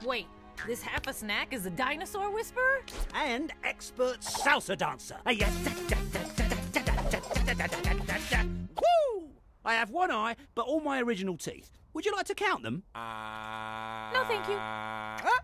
Wait, this half a snack is a dinosaur whisperer? And expert salsa dancer. Woo! I have one eye, but all my original teeth. Would you like to count them? No, thank you.